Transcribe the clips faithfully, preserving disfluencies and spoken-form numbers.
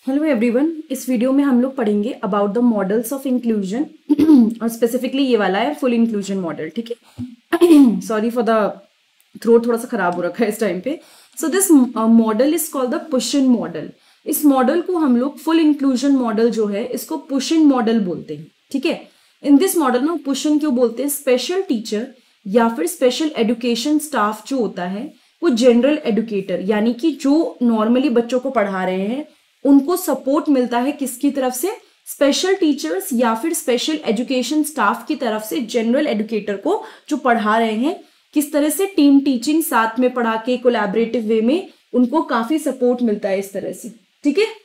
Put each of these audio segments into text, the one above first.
Hello everyone, इस video में हम लोग पढ़ेंगे about the models of inclusion और स्पेसिफिकली ये वाला है फुल इंक्लूजन मॉडल। ठीक है, सॉरी फॉर द थ्रोट, थोड़ा सा खराब हो रखा है इस टाइम पे। So this model is called the push in model. इस मॉडल को हम लोग फुल इंक्लूजन मॉडल जो है इसको पुश-इन मॉडल बोलते हैं। ठीक है, इन दिस मॉडल ना पुश-इन क्यों बोलते हैं? स्पेशल टीचर या फिर स्पेशल एजुकेशन स्टाफ जो होता है वो जनरल एजुकेटर यानी कि जो नॉर्मली बच्चों को पढ़ा रहे हैं उनको सपोर्ट मिलता है किसकी तरफ से? स्पेशल टीचर्स या फिर स्पेशल एजुकेशन स्टाफ की तरफ से जनरल एजुकेटर को जो पढ़ा रहे हैं किस तरह से टीम टीचिंग साथ में पढ़ा के कोलैबोरेटिव वे में उनको काफी सपोर्ट मिलता है इस तरह से। ठीक है,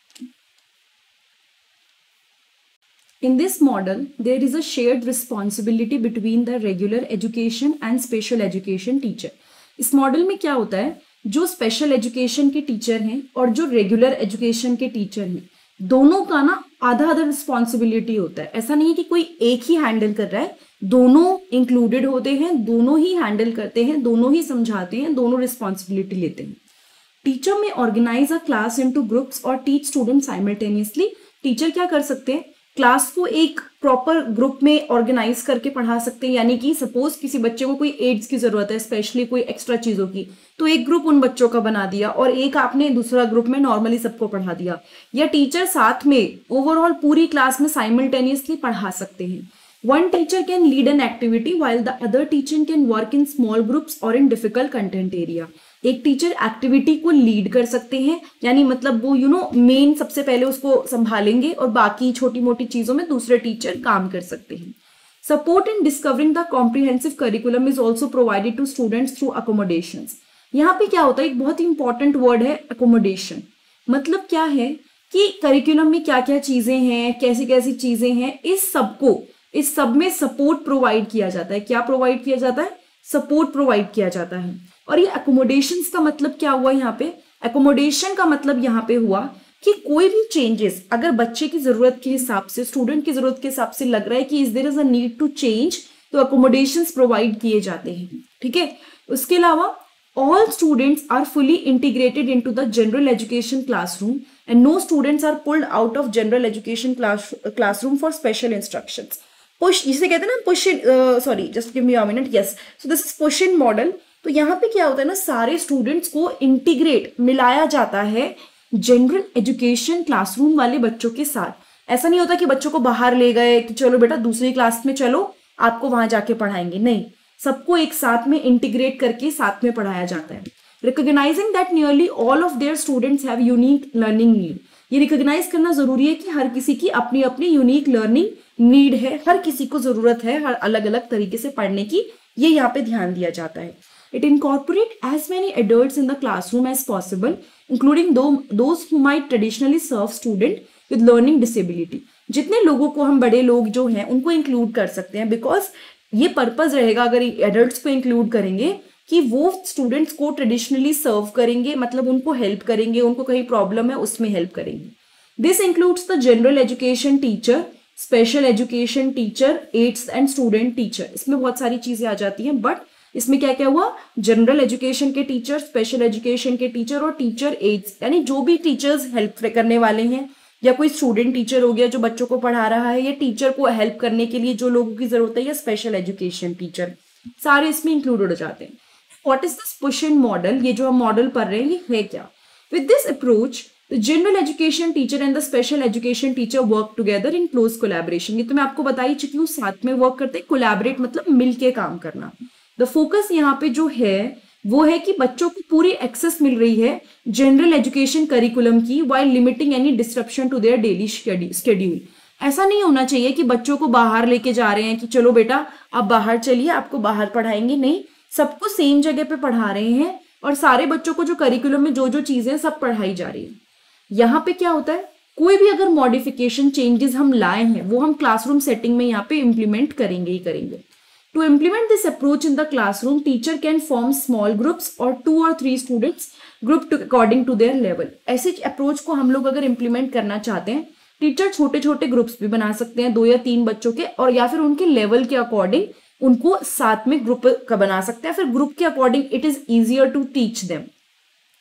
in this model there is a shared responsibility between the regular education and special education teacher. इस मॉडल में क्या होता है, जो स्पेशल एजुकेशन के टीचर हैं और जो रेगुलर एजुकेशन के टीचर हैं दोनों का ना आधा आधा रिस्पॉन्सिबिलिटी होता है। ऐसा नहीं है कि कोई एक ही हैंडल कर रहा है, दोनों इंक्लूडेड होते हैं, दोनों ही हैंडल करते हैं, दोनों ही समझाते हैं, दोनों रिस्पॉन्सिबिलिटी लेते हैं। टीचर में organise a class into groups और टीच स्टूडेंट साइमल्टेनियसली। टीचर क्या कर सकते हैं, क्लास को एक प्रॉपर ग्रुप में ऑर्गेनाइज करके पढ़ा सकते हैं। यानी कि सपोज किसी बच्चे को कोई एड्स की जरूरत है, स्पेशली कोई एक्स्ट्रा चीजों की, तो एक ग्रुप उन बच्चों का बना दिया और एक आपने दूसरा ग्रुप में नॉर्मली सबको पढ़ा दिया। या टीचर साथ में ओवरऑल पूरी क्लास में साइमल्टेनियसली पढ़ा सकते हैं। One teacher can lead an activity while the other teacher can work in small groups or in difficult content area. एक टीचर एक्टिविटी को लीड कर सकते हैं, यानी मतलब वो यू नो मेन सबसे पहले उसको संभालेंगे और बाकी छोटी मोटी चीजों में दूसरे टीचर काम कर सकते हैं। Support in discovering the comprehensive curriculum is also provided to students through accommodations. यहाँ पे क्या होता है, एक बहुत ही इंपॉर्टेंट वर्ड है अकोमोडेशन। मतलब क्या है कि करिकुलम में क्या क्या चीजें हैं, कैसी कैसी चीजें हैं, इस सबको इस सब में सपोर्ट प्रोवाइड किया जाता है। क्या प्रोवाइड किया जाता है? सपोर्ट प्रोवाइड किया जाता है। और ये अकोमोडेशंस का मतलब क्या हुआ यहाँ पे? अकोमोडेशन का मतलब यहाँ पे हुआ कि कोई भी चेंजेस अगर बच्चे की जरूरत के हिसाब से, स्टूडेंट की जरूरत के हिसाब से लग रहा है कि is there is a need to change, तो अकोमोडेशंस प्रोवाइड किए जाते हैं। ठीक है, उसके अलावा all students are fully integrated into the general education classroom and no students are pulled out of general education class classroom for special instructions. push जिसे कहते हैं ना push in, uh, sorry just give me a minute, yes, so this is push in model। तो यहाँ पे क्या होता है ना, सारे स्टूडेंट्स को इंटीग्रेट मिलाया जाता है जनरल एजुकेशन क्लासरूम वाले बच्चों के साथ। ऐसा नहीं होता कि बच्चों को बाहर ले गए कि चलो बेटा दूसरी क्लास में चलो आपको वहां जाके पढ़ाएंगे, नहीं, सबको एक साथ में इंटीग्रेट करके साथ में पढ़ाया जाता है। Recognising that nearly all of their students have unique learning need. ये रिकॉग्नाइज करना जरूरी है कि हर किसी की अपनी अपनी यूनिक लर्निंग नीड है, हर किसी को जरूरत है हर अलग अलग तरीके से पढ़ने की, ये यहाँ पे ध्यान दिया जाता है। It incorporate as many adults in the classroom as possible including those who might traditionally serve student with learning disability. जितने लोगों को हम बड़े लोग जो हैं उनको इंक्लूड कर सकते हैं, बिकॉज ये पर्पज रहेगा अगर एडल्ट्स को इंक्लूड करेंगे कि वो स्टूडेंट्स को ट्रेडिशनली सर्व करेंगे, मतलब उनको हेल्प करेंगे, उनको कहीं प्रॉब्लम है उसमें हेल्प करेंगे। This includes the general education teacher, special education teacher, aides and student teacher. इसमें बहुत सारी चीजें आ जाती हैं, बट इसमें क्या क्या हुआ, जनरल एजुकेशन के टीचर, स्पेशल एजुकेशन के टीचर और टीचर एड्स, यानी जो भी टीचर्स हेल्प करने वाले हैं, या कोई स्टूडेंट टीचर हो गया जो बच्चों को पढ़ा रहा है, या टीचर को हेल्प करने के लिए जो लोगों की जरूरत है, या स्पेशल एजुकेशन टीचर, सारे इसमें इंक्लूडेड हो जाते हैं। What is this push in model? ये जो हम मॉडल पढ़ रहे हैं ये है क्या? With this approach the general education teacher and the special education teacher work together in close collaboration. ये तो मैं आपको बता ही चुकी हूँ, साथ में वर्क करते हैं, कोलैबोरेट मतलब मिलके काम करना। द फोकस यहाँ पे जो है वो है कि बच्चों को पूरी एक्सेस मिल रही है जनरल एजुकेशन करिकुलम की while limiting any disruption to their daily schedule. ऐसा नहीं होना चाहिए कि बच्चों को बाहर लेके जा रहे हैं कि चलो बेटा आप बाहर चलिए, आपको बाहर पढ़ाएंगे, नहीं, सबको सेम जगह पे पढ़ा रहे हैं और सारे बच्चों को जो करिकुलम में जो जो चीजें सब पढ़ाई जा रही है। यहाँ पे क्या होता है, कोई भी अगर मॉडिफिकेशन चेंजेस हम लाए हैं वो हम क्लासरूम सेटिंग में यहाँ पे इम्प्लीमेंट करेंगे ही करेंगे। To implement this approach in the classroom, teacher can form small groups or two or three students grouped according to their level. ऐसे अप्रोच को हम लोग अगर इम्प्लीमेंट करना चाहते हैं, टीचर छोटे छोटे ग्रुप्स भी बना सकते हैं, दो या तीन बच्चों के, और या फिर उनके लेवल के अकॉर्डिंग उनको साथ में ग्रुप का बना सकते हैं। फिर ग्रुप के according it is easier to teach them.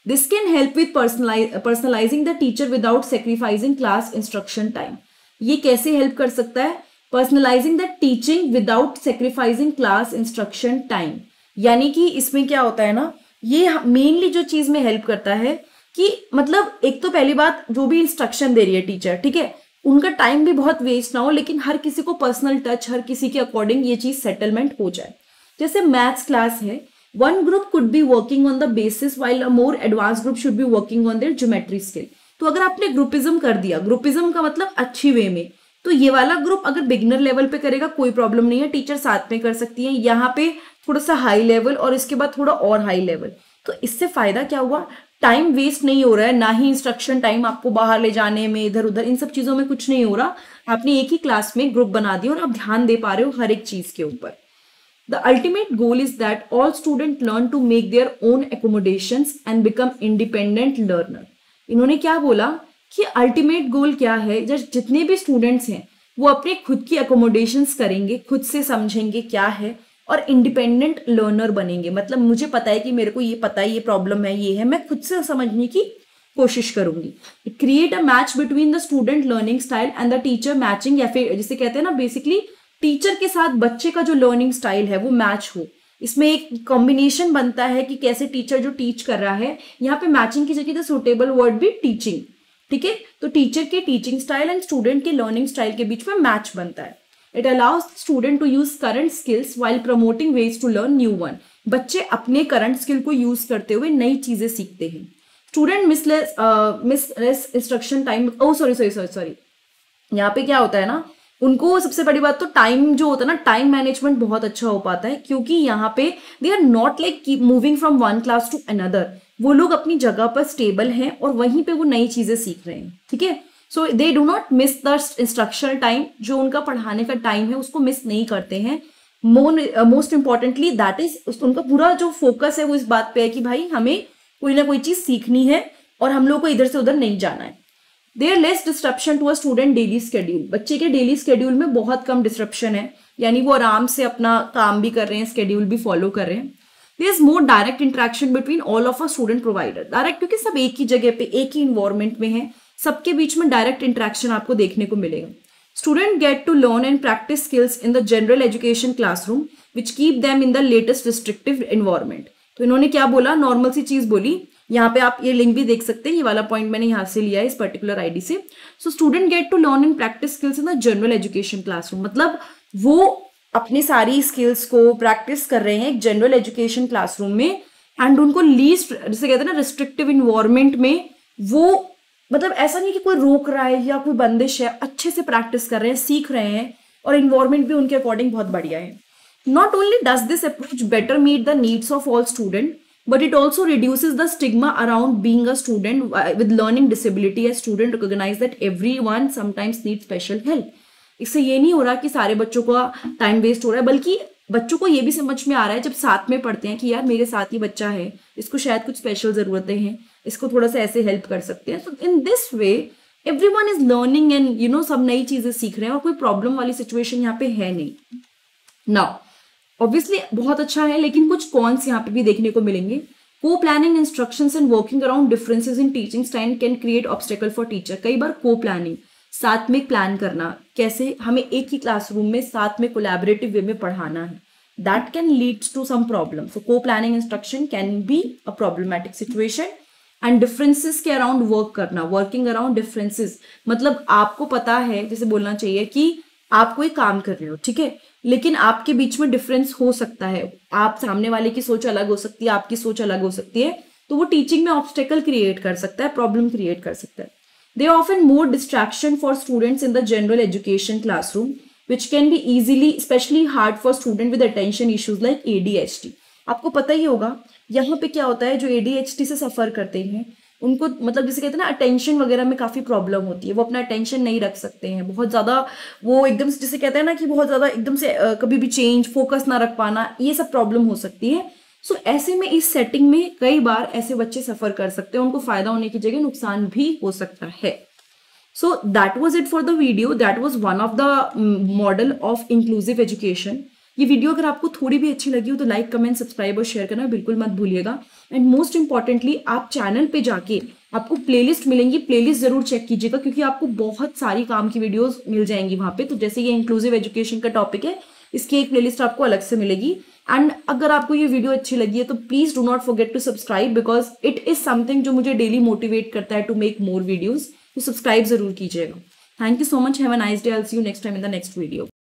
This can help with personalising the teacher without sacrificing class instruction time. ये कैसे हेल्प कर सकता है? Personalising the teaching without sacrificing class instruction time, यानी कि इसमें क्या होता है ना, ये मेनली जो चीज में हेल्प करता है कि मतलब एक तो पहली बात जो भी इंस्ट्रक्शन दे रही है टीचर, ठीक है, उनका टाइम भी बहुत वेस्ट ना हो, लेकिन हर किसी को पर्सनल टच, हर किसी के अकॉर्डिंग ये चीज सेटलमेंट हो जाए। जैसे मैथ्स क्लास है, one group could be working on the basis while a more advance group should be working on their geometry skill. तो अगर आपने ग्रुपिज्म कर दिया, ग्रुपिज्म का मतलब अच्छी वे में, तो ये वाला ग्रुप अगर बिगिनर लेवल पे करेगा कोई प्रॉब्लम नहीं है, टीचर साथ में कर सकती है। यहाँ पे थोड़ा सा हाई लेवल और इसके बाद थोड़ा और हाई लेवल, तो इससे फायदा क्या हुआ, टाइम वेस्ट नहीं हो रहा है, ना ही इंस्ट्रक्शन टाइम आपको बाहर ले जाने में, इधर उधर इन सब चीजों में कुछ नहीं हो रहा। आपने एक ही क्लास में ग्रुप बना दिया और आप ध्यान दे पा रहे हो हर एक चीज के ऊपर। The ultimate goal is that all student learn to make their own accommodations and become independent learner. इन्होंने क्या बोला कि अल्टीमेट गोल क्या है, जब जितने भी स्टूडेंट्स हैं वो अपने खुद की अकोमोडेशंस करेंगे, खुद से समझेंगे क्या है और इंडिपेंडेंट लर्नर बनेंगे। मतलब मुझे पता है कि मेरे को ये पता है, ये प्रॉब्लम है, ये है, मैं खुद से समझने की कोशिश करूंगी। Create a match between the student learning style and the teacher matching, या फिर जिसे कहते हैं ना बेसिकली टीचर के साथ बच्चे का जो लर्निंग स्टाइल है वो मैच हो। इसमें एक कॉम्बिनेशन बनता है कि कैसे टीचर जो टीच कर रहा है, यहाँ पे मैचिंग की जगह सुटेबल वर्ड भी टीचिंग, ठीक है। तो टीचर के टीचिंग स्टाइल एंड स्टूडेंट के लर्निंग स्टाइल के बीच में मैच बनता है। It allows student to use current skills while promoting ways to learn new one. बच्चे अपने करंट स्किल को यूज करते हुए नई चीजें सीखते हैं। Student miss less miss less instruction time, oh sorry sorry sorry sorry यहाँ पे क्या होता है ना, उनको सबसे बड़ी बात तो टाइम जो होता है ना, टाइम मैनेजमेंट बहुत अच्छा हो पाता है, क्योंकि यहाँ पे they are not like keep moving from one class to another. वो लोग अपनी जगह पर स्टेबल हैं और वहीं पे वो नई चीजें सीख रहे हैं, ठीक है। So they do not miss the instructional time, जो उनका पढ़ाने का टाइम है उसको मिस नहीं करते हैं। मोस्ट इंपॉर्टेंटली दैट इज उनका पूरा जो फोकस है वो इस बात पे है कि भाई हमें कोई ना कोई चीज सीखनी है और हम लोग को इधर से उधर नहीं जाना है। There less disruption to a student daily schedule. बच्चे के डेली स्केड्यूल में बहुत कम डिस्ट्रप्शन है, यानी वो आराम से अपना काम भी कर रहे हैं, स्केड्यूल भी फॉलो कर रहे हैं। There is more direct interaction between all of a student provider. Direct क्योंकि सब एक ही जगह पे एक ही इन्वायरमेंट में है, सबके बीच में डायरेक्ट इंटरेक्शन आपको देखने को मिलेगा। Student get to learn and practice skills in the general education classroom which keep them in the latest restrictive environment. तो इन्होंने क्या बोला, नॉर्मल सी चीज बोली। यहाँ पे आप ये लिंक भी देख सकते हैं, ये वाला पॉइंट मैंने यहाँ से लिया है इस पर्टिकुलर आईडी से। So student get to learn and practice skills in the general education classroom, मतलब वो अपनी सारी स्किल्स को प्रैक्टिस कर रहे हैं एक जनरल एजुकेशन क्लासरूम में, एंड उनको लीस्ट जिसे कहते हैं ना रिस्ट्रिक्टिव इन्वायरमेंट में, वो मतलब ऐसा नहीं कि कोई रोक रहा है या कोई बंदिश है, अच्छे से प्रैक्टिस कर रहे हैं, सीख रहे हैं और इन्वायरमेंट भी उनके अकॉर्डिंग बहुत बढ़िया है। Not only does this approach better meet the needs of all student, but it also reduces the stigma around being a student with learning disability, as student recognize that everyone sometimes needs special help. इससे ये नहीं हो रहा कि सारे बच्चों का time waste हो रहा है, बल्कि बच्चों को ये भी समझ में आ रहा है जब साथ में पढ़ते हैं कि यार मेरे साथ ही बच्चा है, इसको शायद कुछ स्पेशल जरूरतें हैं, इसको थोड़ा सा ऐसे हेल्प कर सकते हैं। So in this way everyone is learning and you know सब नई चीजें सीख रहे हैं और कोई प्रॉब्लम वाली सिचुएशन यहाँ पे है नहीं। नाउ ऑब्वियसली बहुत अच्छा है, लेकिन कुछ कॉन्स यहाँ पे भी देखने को मिलेंगे। Co planning instructions and working around differences in teaching style can create obstacle for teacher. कई बार को प्लानिंग, साथ में प्लान करना, कैसे हमें एक ही क्लासरूम में साथ में कोलैबोरेटिव वे में पढ़ाना है, that can leads to some problem. So co planning instruction can be a problematic situation. And differences के अराउंड वर्क करना, वर्किंग अराउंड डिफरेंसेस, मतलब आपको पता है, जैसे बोलना चाहिए कि आप कोई काम कर रहे हो, ठीक है, लेकिन आपके बीच में डिफरेंस हो सकता है, आप सामने वाले की सोच अलग हो सकती है, आपकी सोच अलग हो सकती है, तो वो टीचिंग में ऑब्स्टेकल क्रिएट कर सकता है, प्रॉब्लम क्रिएट कर सकता है। They often more distraction for students in the general education classroom which can be easily specially hard for student with attention issues like A D H D. आपको पता ही होगा यहाँ पे क्या होता है, जो ए डी एच डी से सफर करते हैं उनको मतलब जैसे कहते हैं ना अटेंशन वगैरह में काफी प्रॉब्लम होती है, वो अपना अटेंशन नहीं रख सकते हैं, बहुत ज्यादा वो एकदम से जिसे कहते हैं ना कि बहुत ज्यादा एकदम से uh, कभी भी चेंज फोकस ना रख पाना, ये सब प्रॉब्लम हो सकती है। सो so, ऐसे में इस सेटिंग में कई बार ऐसे बच्चे सफर कर सकते हैं, उनको फायदा होने की जगह नुकसान भी हो सकता है। So that was it for the video, that was one of the model of inclusive education. ये वीडियो अगर आपको थोड़ी भी अच्छी लगी हो तो लाइक कमेंट सब्सक्राइब और शेयर करना बिल्कुल मत भूलिएगा। एंड मोस्ट इंपॉर्टेंटली आप चैनल पे जाके आपको प्लेलिस्ट मिलेंगी, प्लेलिस्ट जरूर चेक कीजिएगा क्योंकि आपको बहुत सारी काम की वीडियोस मिल जाएंगी वहां पे। तो जैसे ये इंक्लूसिव एजुकेशन का टॉपिक है, इसकी एक प्लेलिस्ट आपको अलग से मिलेगी। एंड अगर आपको ये वीडियो अच्छी लगी है तो please do not forget to subscribe because it is something जो मुझे डेली मोटिवेट करता है टू मेक मोर वीडियोज। तो सब्सक्राइब जरूर कीजिएगा। Thank you so much, have a nice day, I will see you next time in the next video.